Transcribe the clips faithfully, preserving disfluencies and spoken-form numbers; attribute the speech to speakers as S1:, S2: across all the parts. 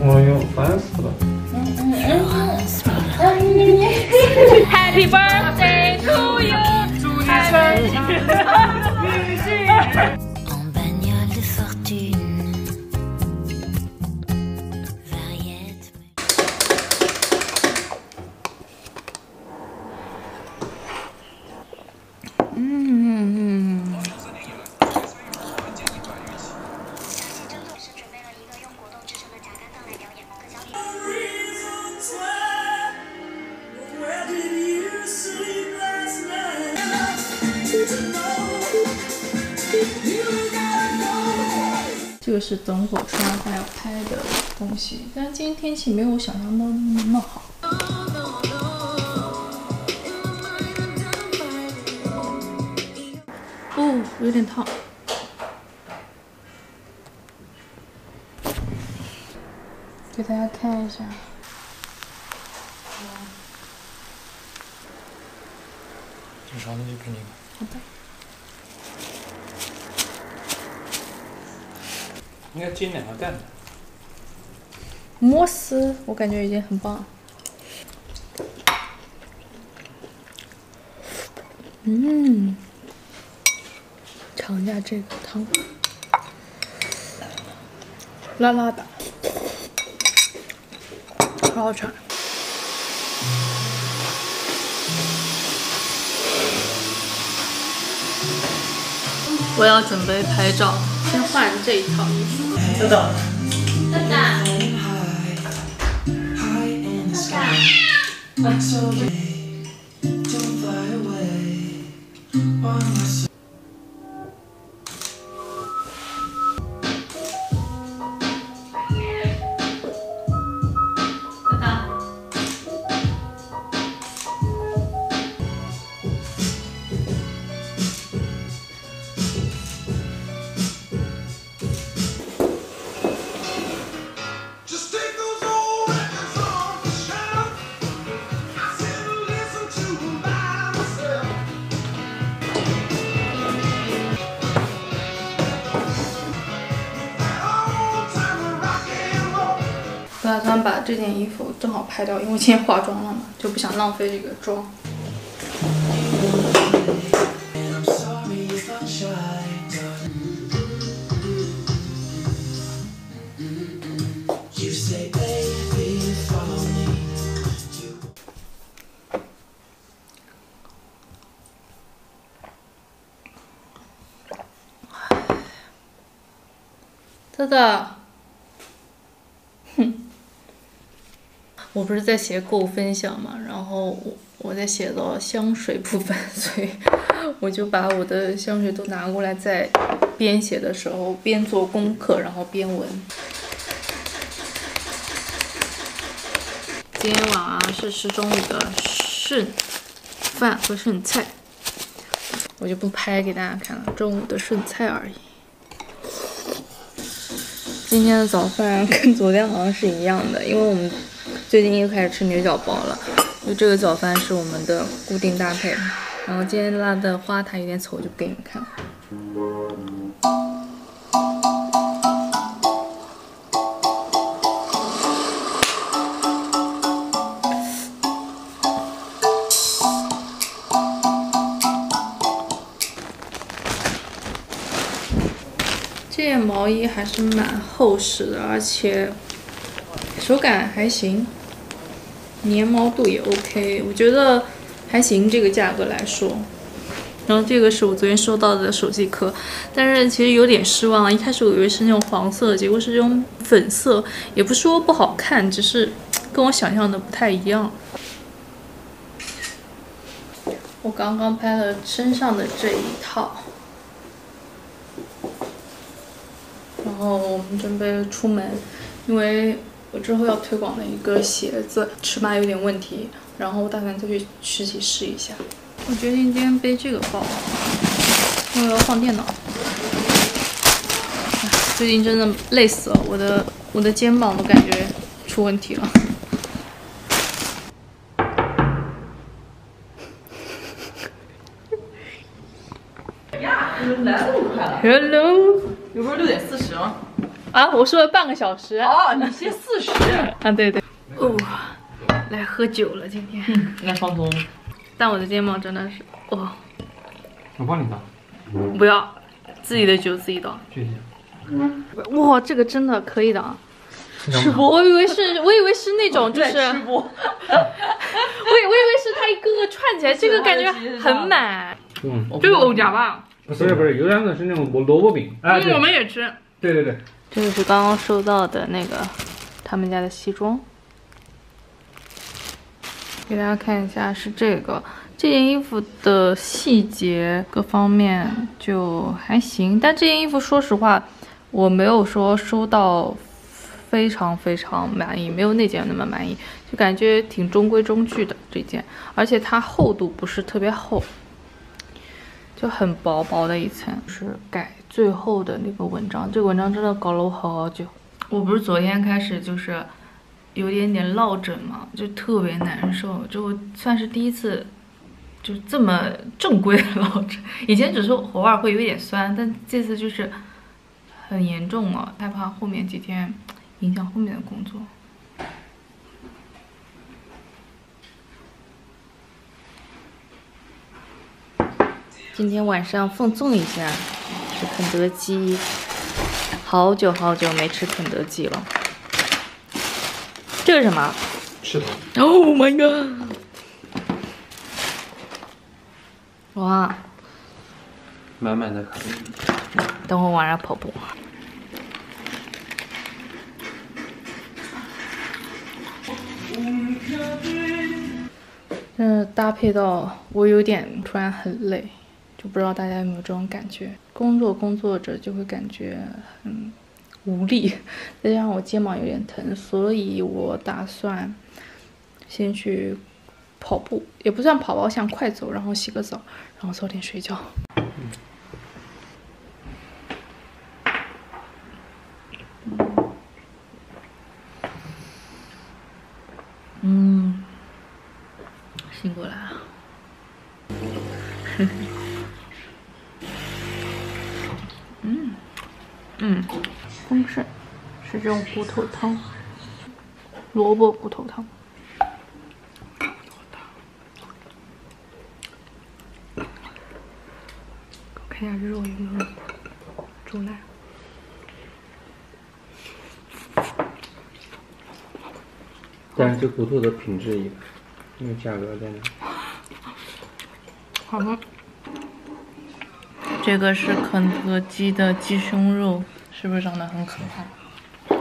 S1: 我哟，烦死了。
S2: 嗯嗯嗯。Happy birthday to you， 祝你生日愉快。
S3: 这个是等会儿吃完饭要拍的东西，但是今天天气没有我想象中那么好。哦，有点烫。给大家看一下。
S1: 正常的就给你。
S3: 好的。
S1: 应该煎两个蛋。
S3: 摩斯，我感觉已经很棒。嗯，尝一下这个汤，辣辣的，好好吃。我要准备拍照，先换这一套衣服。
S1: 知道。
S2: 蛋蛋。蛋蛋。
S3: 我打算把这件衣服正好拍掉，因为今天化妆了嘛，就不想浪费这个妆。特特。 哼，我不是在写购物分享嘛，然后我我在写到香水部分，所以我就把我的香水都拿过来，在边写的时候边做功课，然后边闻。今天晚上是吃中午的剩饭和剩菜，我就不拍给大家看了，中午的剩菜而已。 今天的早饭跟昨天好像是一样的，因为我们最近又开始吃牛角包了，就这个早饭是我们的固定搭配。然后今天拉的花台有点丑，就不给你们看了。这件毛衣还是蛮厚实的，而且手感还行，粘毛度也 OK， 我觉得还行，这个价格来说。然后这个是我昨天收到的手机壳，但是其实有点失望，一开始我以为是那种黄色，结果是这种粉色，也不是说不好看，只是跟我想象的不太一样。我刚刚拍了身上的这一套。 然后我们准备出门，因为我之后要推广的一个鞋子尺码有点问题，然后我打算再去实体试一下。我决定今天背这个包，因为我要放电脑。最近真的累死了，我的我的肩膀都感觉出问题了。
S4: 呀，来的这么快了
S3: Hello，
S4: 有不是六点四十吗？
S3: 啊，我说了半个小时。
S2: 哦，你先四十。
S3: 啊，对对。哦，来喝酒了今天。
S2: 嗯，来放松。
S3: 但我的睫毛真的是，哦。
S1: 我帮你倒。
S3: 不要，自己的酒自己倒。
S1: 谢谢。
S3: 哇，这个真的可以的啊。
S2: 吃播，
S3: 我以为是，我以为是那种就是，
S2: 吃播。我
S3: 以我以为是它一个个串起来，这个感觉很满。
S1: 嗯，
S3: 这个欧夹吧？
S1: 不是不是，有两个是那种萝卜饼。啊，
S3: 嗯，我们也吃。
S1: 对对对。
S3: 这个是刚刚收到的那个他们家的西装，给大家看一下，是这个这件衣服的细节各方面就还行，但这件衣服说实话，我没有说收到。非常非常满意，没有那件那么满意，就感觉挺中规中矩的这件，而且它厚度不是特别厚，就很薄薄的一层，是改最后的那个文章。这个文章真的搞了我好久，我不是昨天开始就是有点点落枕嘛，就特别难受，就算是第一次就这么正规的落枕，以前只是偶尔会有点酸，但这次就是很严重了，害怕后面几天影响后面的工作。今天晚上放纵一下，吃肯德基。好久好久没吃肯德基了。这是什么？
S1: 吃的。
S3: Oh my god！ 哇，
S1: 满满的卡路里。
S3: 等会晚上跑步。嗯，搭配到我有点突然很累，就不知道大家有没有这种感觉？工作工作着就会感觉很无力，再加上我肩膀有点疼，所以我打算先去跑步，也不算跑吧，我想快走，然后洗个澡，然后早点睡觉。嗯，醒过来了。嗯嗯，丰盛是这种骨头汤，萝卜骨头汤。看一下这肉有没有煮烂。
S1: 但是这骨头的品质一般，因为价格在那。
S3: 好的。这个是肯德基的鸡胸肉，是不是长得很可爱？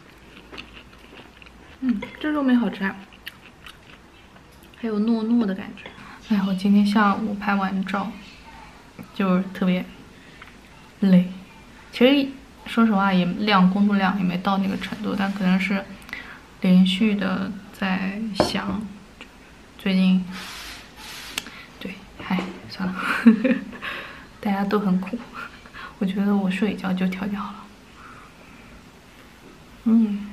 S3: 嗯，这肉没好吃啊，还有糯糯的感觉。哎，我今天下午拍完照，就是特别累。其实说实话，也量工作量也没到那个程度，但可能是连续的在想，最近，对，嗨，算了，大家都很苦，我觉得我睡一觉就调教了。嗯。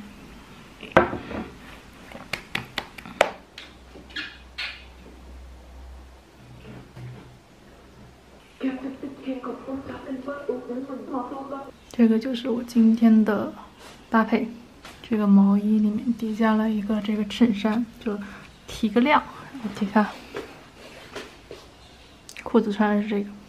S3: 这个就是我今天的搭配，这个毛衣里面叠加了一个这个衬衫，就提个亮，然后底下裤子穿的是这个。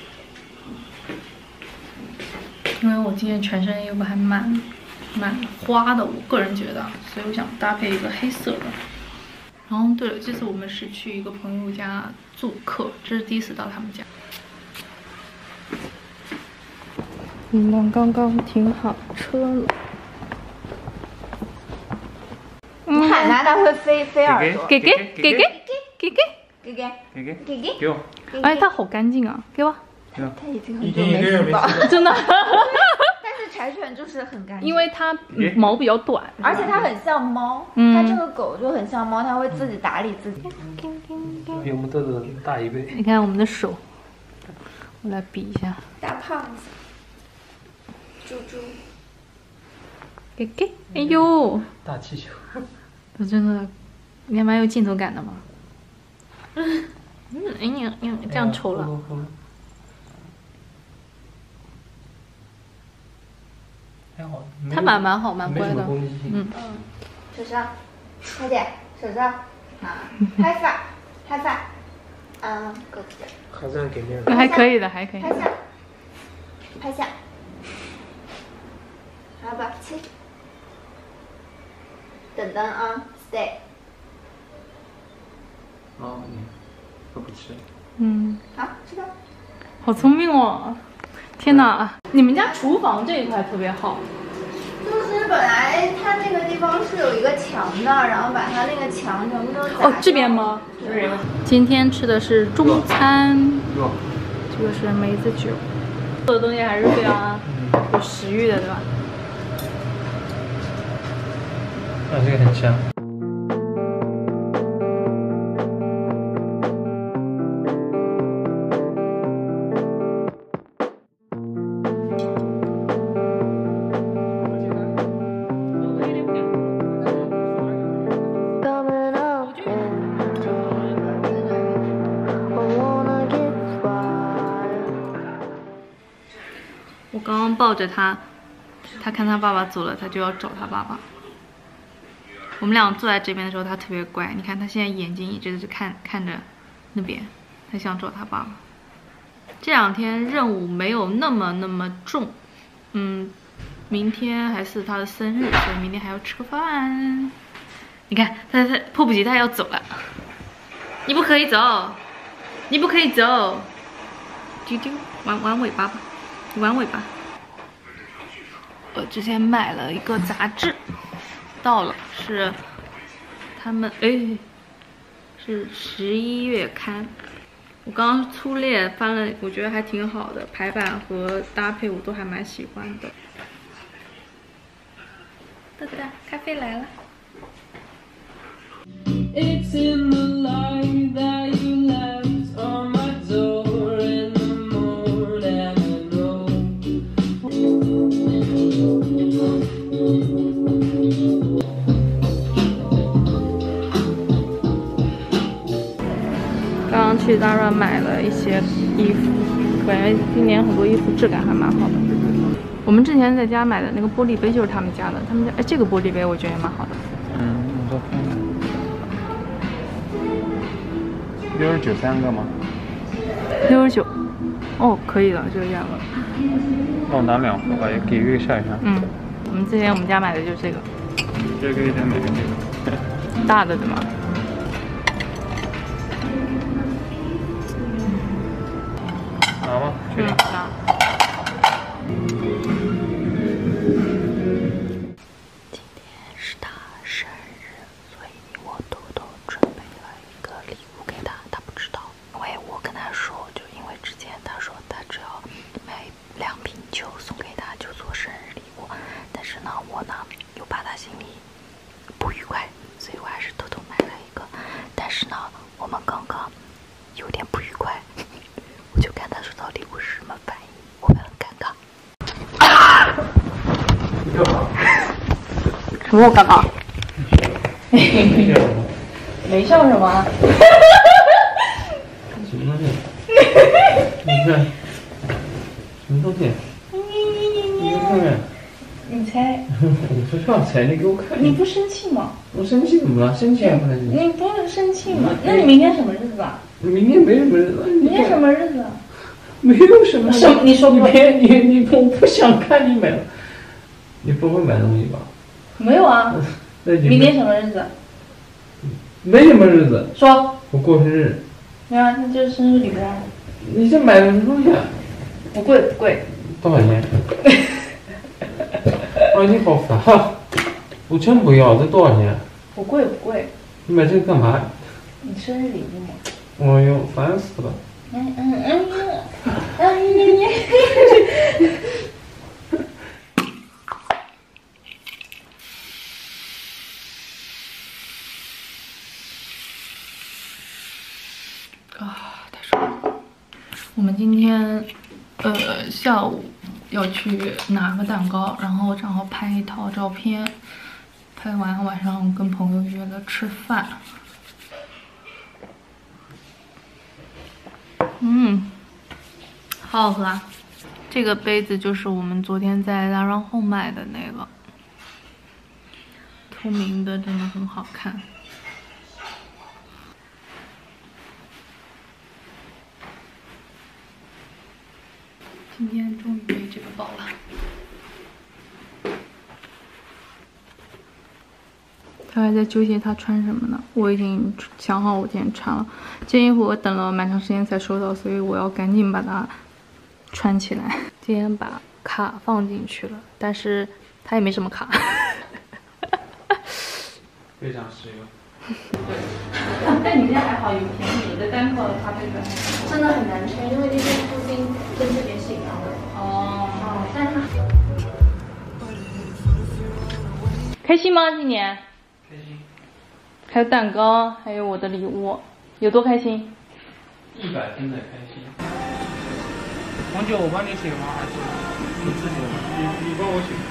S3: 因为我今天全身衣服还蛮蛮花的，我个人觉得，所以我想搭配一个黑色的。然后对了，这次我们是去一个朋友家做客，这是第一次到他们家。我们刚刚停好车了。
S2: 你喊它，它会飞飞耳朵。
S3: 给给给给给给
S2: 给给
S1: 给给
S2: 给给
S1: 给我。
S3: 哎，它好干净啊，给我。
S2: 它已经很久没洗澡，
S3: 真的。
S2: 但是柴犬就是很干净，
S3: 因为它毛比较短，
S2: 而且它很像猫。
S3: 嗯，
S2: 它这个狗就很像猫，它会自己打理自己。
S1: 比我们豆豆大一倍。
S3: 你看我们的手，我来比一下。
S2: 大胖子。猪猪，
S3: 给给，哎呦，
S1: 大气球，
S3: 我真的，你还蛮有镜头感的嘛。嗯，哎呀呀，这样丑了。
S1: 还好。
S3: 他蛮蛮好，蛮乖的。
S1: 嗯。
S2: 嗯，手上，快点，手上，啊，拍下，拍下，嗯，够不够？
S1: 还算给面
S3: 那还可以的，还可以。
S2: 拍下，拍下，好吧，切。等等啊 ，stay。
S1: 哦，你都不吃。
S3: 嗯。
S2: 好，吃吧。
S3: 好聪明哦！天哪，你们家厨房这一块特别好。
S2: 就是本来它那个地方是有一个墙的，然后把它那个墙全部都砸
S3: 哦，这边吗？
S2: 对。
S3: 今天吃的是中餐，
S1: 肉，
S3: 这个是梅子酒，做的东西还是非常有食欲的，对吧？
S1: 啊，这个很香。
S3: 我刚刚抱着他，他看他爸爸走了，他就要找他爸爸。我们俩坐在这边的时候，他特别乖。你看他现在眼睛一直是看看着那边，他想找他爸爸。这两天任务没有那么那么重，嗯，明天还是他的生日，所以明天还要吃个饭。你看他他迫不及待要走了，你不可以走，你不可以走，丢丢玩玩尾巴吧。玩尾巴。我之前买了一个杂志，到了是他们哎，是十一月刊。我刚刚粗略翻了，我觉得还挺好的，排版和搭配我都还蛮喜欢的。哒哒，咖啡来了。It's in the light that you left on my door in the morning. 刚刚去 Zara 买了一些衣服，感觉今年很多衣服质感还蛮好的。我们之前在家买的那个玻璃杯就是他们家的，他们家哎这个玻璃杯我觉得也蛮好的。
S1: 嗯，我再看看。六十九三个吗？
S3: 六十九。哦，可以的，这个价格。
S1: 那我拿两盒吧，也给月下一下。
S3: 嗯，我们之前我们家买的就是这个。
S1: 这个一点买个这个。
S3: 大的对吗？
S1: 拿吗？
S3: 嗯，拿。
S4: 今天是他生日，所以我偷偷准备了一个礼物给他，他不知道。因为我跟他说，就因为之前他说他只要买两瓶酒送给他就做生日礼物，但是呢，我呢又怕他心里不愉快，所以我还是偷偷买了一个。但是呢，我们刚刚有点不愉快，我就看他收到礼物是什么反应，我们很尴尬。什么我尴尬？没笑什么？
S1: 什么东西？你看，什么东西？你看看。
S3: 你猜？
S1: 我不需要猜，你给我看。
S3: 你不生气吗？
S1: 我生气怎么了？生气还不生气？
S3: 你不能生气吗？那你明天什么日子啊？
S1: 明天没什么日子。
S3: 明天什么日子？
S1: 没有什么。
S3: 什么？你说不？
S1: 你别你你我不想看你买了，你不会买东西吧？
S3: 没有啊。
S1: 那你
S3: 明天什么日子？
S1: 没什么日子。
S3: 说。
S1: 我过生日。
S3: 没有啊，那就是生日礼物啊。
S1: 你这买的什么东西啊？
S3: 不贵不贵。
S1: 多少钱？啊，你好烦啊！我真不要，这多少钱？
S3: 不贵不贵。
S1: 你买这个干嘛？
S3: 你生日礼物吗？
S1: 哎呦，烦死了！
S3: 嗯嗯嗯嗯嗯嗯。啊，太爽了！我们今天呃下午要去拿个蛋糕，然后正好拍一套照片，拍完晚上跟朋友约了吃饭。嗯，好好喝啊！ 这个杯子就是我们昨天在拉让后买的那个，透明的，真的很好看。今天终于背这个包了。他还在纠结他穿什么呢，我已经想好我今天穿了。这件衣服我等了蛮长时间才收到，所以我要赶紧把它穿起来。今天把卡放进去了，但是它也没什么卡。
S1: 非常实用。
S3: 但你现在还好，有便宜的，单靠它这个
S2: 真的很难穿，因为那边租金跟这边是一样的。
S3: 哦。
S2: 哦，但是它
S3: 开心吗？今年？
S1: 开心。
S3: 还有蛋糕，还有我的礼物，有多开心？
S1: 一百分的开心。
S5: 红酒我帮你请吗？还是你自己？你你帮我请。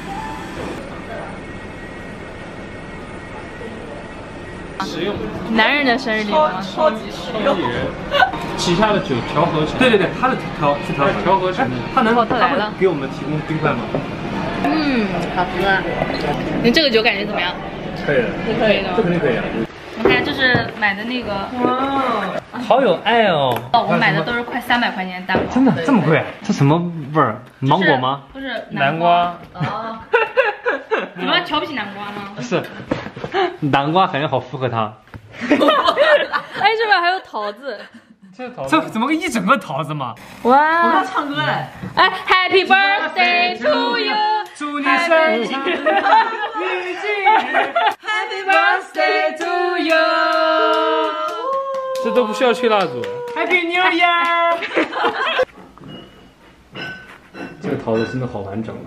S1: 实用。
S3: 男人的生日礼物吗？
S5: 超级实用。旗下的酒调和成。对对对，它的调是调调和成的，它能
S3: 哦它来了
S5: 给我们提供冰块吗？
S3: 嗯，好喝。你这个酒感觉怎么样？
S5: 可以的，
S3: 是可以的。
S5: 这肯定可以啊。
S3: 你看，这是买的那个，
S5: 哇，好有爱哦！
S3: 哦，我买的都是快三百块钱的蛋糕。
S5: 真的这么贵？这什么味儿？芒果吗？
S3: 不是
S5: 南瓜。
S3: 哦。你们瞧不起南瓜吗？
S5: 是，南瓜感觉好符合它。
S3: 哎，这边还有桃子。
S5: 这桃子，这怎么个一整个桃子嘛？
S3: 哇！
S6: 我们要唱歌嘞！
S3: 哎 ，Happy birthday to you，
S5: 祝你生日快乐，日今日
S3: Happy birthday to you。
S5: 这都不需要吹蜡烛。Happy New Year！ 这个桃子真的好完整啊！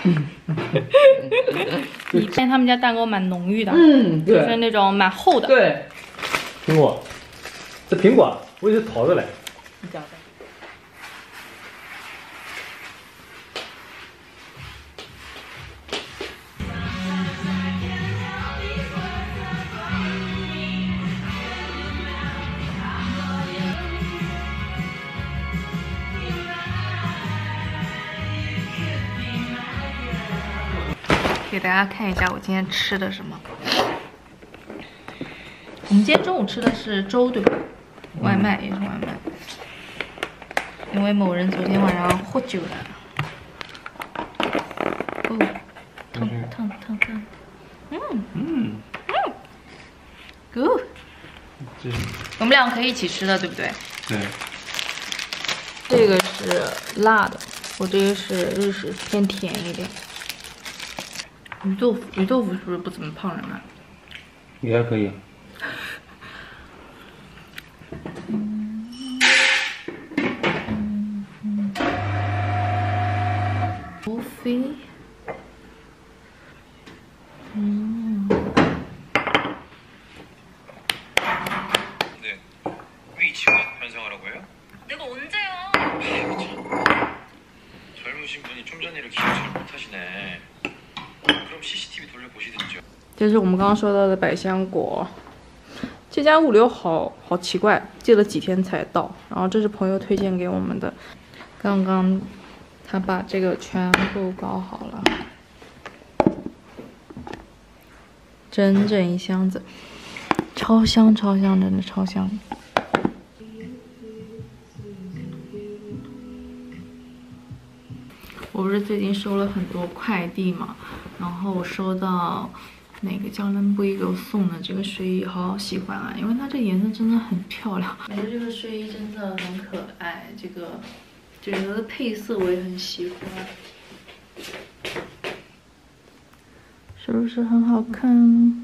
S3: 你看他们家蛋糕蛮浓郁的，
S6: 嗯，对，
S3: 就是那种蛮厚的。
S6: 对，
S5: 苹果，这苹果，我以为是桃子嘞。
S3: 你讲的。给大家看一下我今天吃的什么。我们今天中午吃的是粥，对吧？外卖也是外卖，因为某人昨天晚上喝酒了。哦，烫烫烫烫，嗯嗯嗯 ，good。我们两个可以一起吃的，对不对？
S5: 对。
S3: 这个是辣的，我这个是日式，偏甜一点。鱼豆腐，鱼豆腐是不是不怎么胖人啊？
S5: 也还可以。
S3: 嗯嗯嗯。咖啡。嗯。
S7: 네, 위치원 편성하라고요?
S3: 내가 언제요?
S7: 젊으신 분이 좀 전 일을 기억 잘 못하시네. 그럼 씨씨티비 돌려보시든지요.
S3: 这是我们刚刚说到的百香果，这家物流好好奇怪，寄了几天才到。然后这是朋友推荐给我们的，刚刚他把这个全部搞好了，整整一箱子，超香超香，真的超香。 我不是最近收了很多快递嘛，然后我收到那个江南布衣给我送的这个睡衣，好喜欢啊，因为它这颜色真的很漂亮。我觉得这个睡衣真的很可爱，这个整个的配色我也很喜欢，是不是很好看？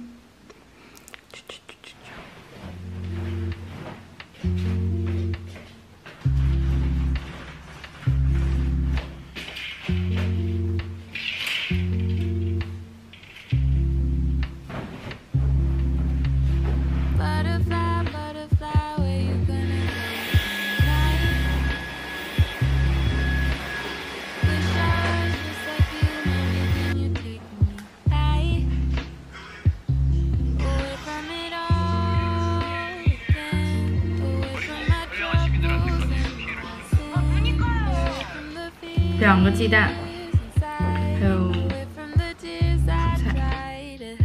S8: Butterfly,
S3: 两个鸡蛋，还有蔬菜。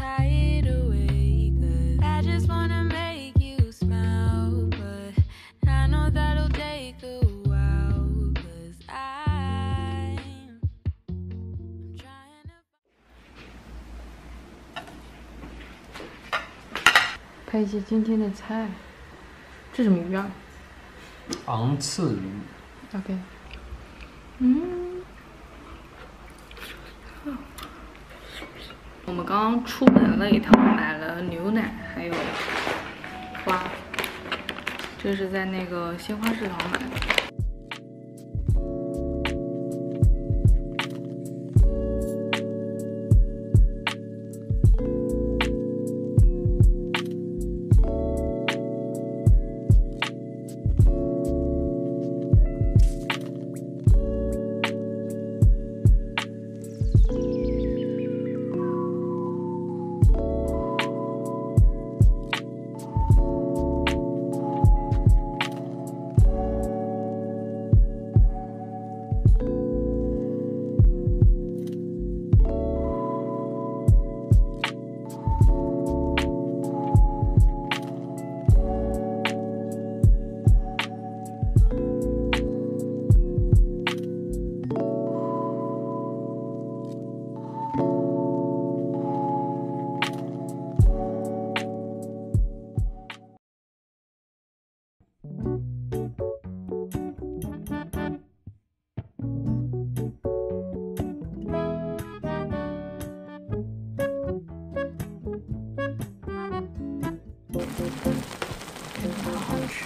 S3: 拍一些今天的菜，这什么鱼啊？
S5: 昂刺鱼。
S3: OK， 嗯，我们刚刚出门了一趟，买了牛奶还有花，这是在那个鲜花市场买的。 好好吃。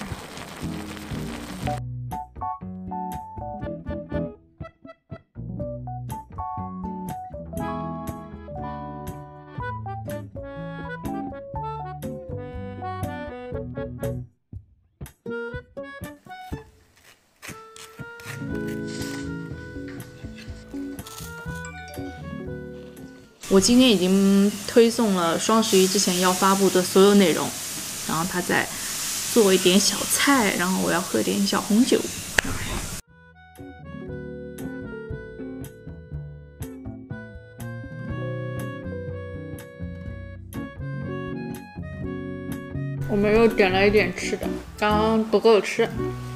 S3: 我今天已经推送了双十一之前要发布的所有内容，然后他再做一点小菜，然后我要喝点小红酒。我们又点了一点吃的，刚刚不够吃。